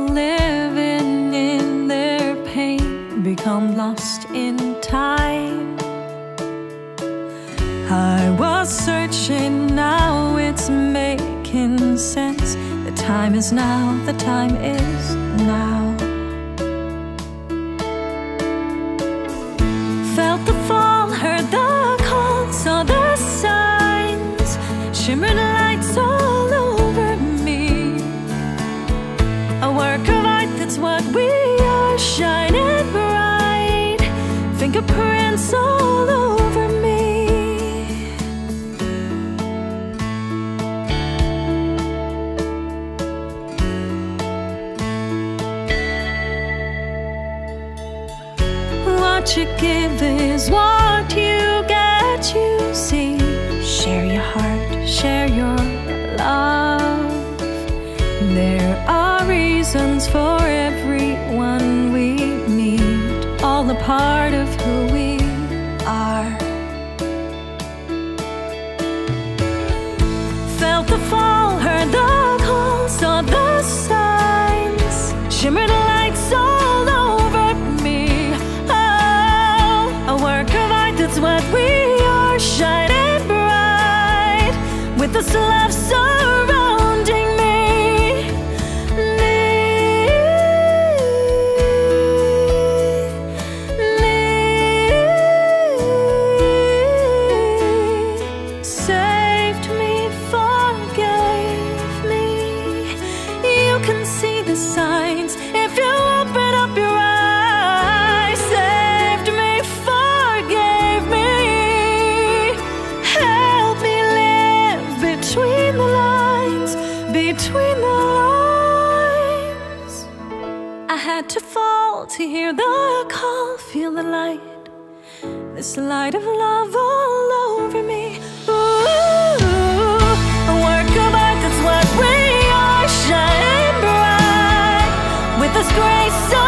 living in their pain become lost in time. I was searching, now it's making sense. The time is now, the time is now. Felt the fall, heard the call, saw the signs, shimmered lights all over me. A work of art, that's what we are, shining bright. Fingerprints all over me. What you give is what you get, you see. Share your heart, share your love. There are reasons for everyone we meet, all a part of who we are. Felt the fall, heard the call, saw the signs, shimmered lights all over me. Oh, a work of art, that's what we are, shining bright, with this love surrounding me. Saved me, forgave me. You can see the signs if you open up your eyes. Saved me, forgave me. Help me live between the lines, between the lines. I had to fall to hear the call, feel the light, this light of love all over me. Ooh, a work of art, that's what we are, shining bright, with this grace